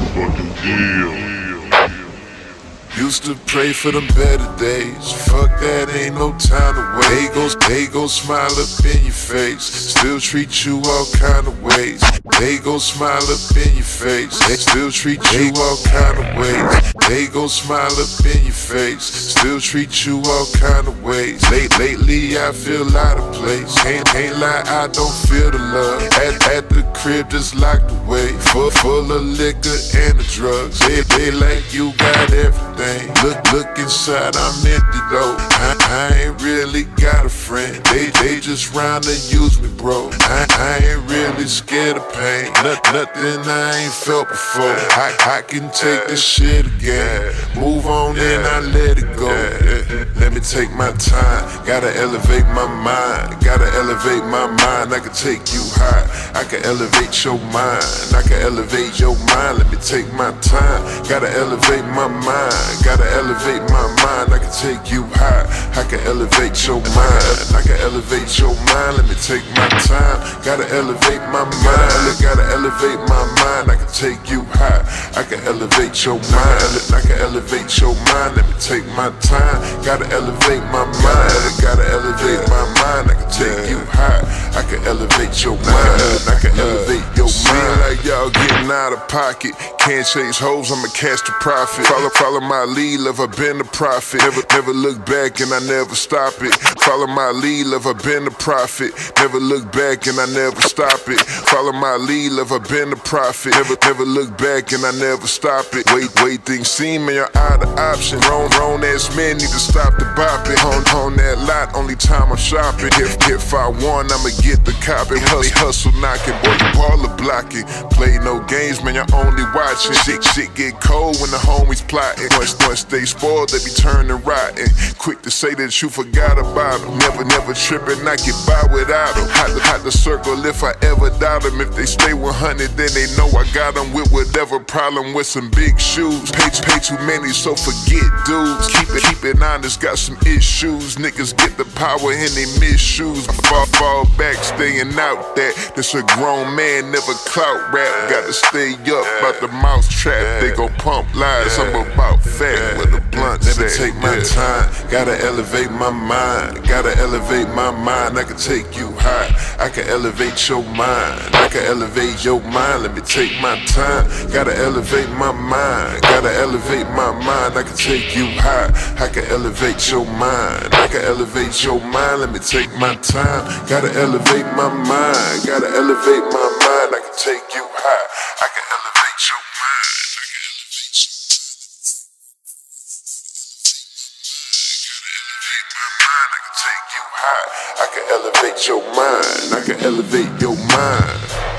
Fucking deal. Used to pray for them better days. Fuck that, ain't no time to wait. They go smile up in your face. Still treat you all kind of ways. They go smile up in your face. They still treat you all kind of ways. They go smile up in your face. Still treat you all kind of ways. Lately I feel out of place. Can't lie, I don't feel the love. At the crib just locked away. Full of liquor and the drugs. They like you got everything. Look inside, I'm empty though. I ain't really got a friend. They just round to use me, bro. I ain't really scared of pain. Nothing I ain't felt before. I can take this shit again. Move on and I let it go. Let me take my time. Gotta elevate my mind. Gotta elevate my mind. I can take you high. I can elevate your mind. I can elevate your mind. Let me take my time. Gotta elevate my mind. Gotta elevate my mind. I can take you high. I can elevate your mind. I can elevate your mind. Let me take my time. Gotta elevate my mind. Gotta elevate my mind. I can take you high. I can elevate your mind. I can elevate your mind. Let me take my time. Gotta elevate my mind. Gotta elevate my mind. I can take you high. I can elevate your mind. I can elevate your mind. Seem like y'all getting out of pocket. Can't chase hoes, I'ma catch the profit. Follow my lead, love, I've been the prophet. Never look back and I never stop it. Follow my lead, love, I've been the prophet. Never look back and I never stop it. Follow my lead, love, I've been the prophet. Never look back and I never stop it. Wait, things seem and you're out of option. Grown ass men need to stop the bopping. On that lot, only time I'm shopping. If I won, I'ma get the copy. Hustle knocking, boy, you baller blocking. Play no games, man, you're only watching. Shit get cold when the homies plotting. Once they spoiled, they be turning rotten. Quick to say that you forgot about them. Never tripping, I get by without them. Hot the circle if I ever doubt them. If they stay 100, then they know I got them with whatever problem with some big shoes. Pay too many, so forget dudes. Keep it honest, got some issues. Niggas get the power and they miss shoes. Fall back, staying out that. This a grown man, never clout rap. Gotta stay up, about the mouse trap. They gon' pump lies, I'm about fat with a blunt. Let me take my time, gotta elevate my mind. Gotta elevate my mind, I can take you high. I can elevate your mind, I can elevate your mind. Let me take my time, gotta elevate my mind. Gotta elevate my mind, I can take you high. I can elevate your mind, I can elevate your mind. Let me take my time, gotta elevate my mind. Gotta elevate my mind, I can take you high. I can elevate your mind, I can elevate your mind. I can take you high. I can elevate your mind. I can elevate your mind.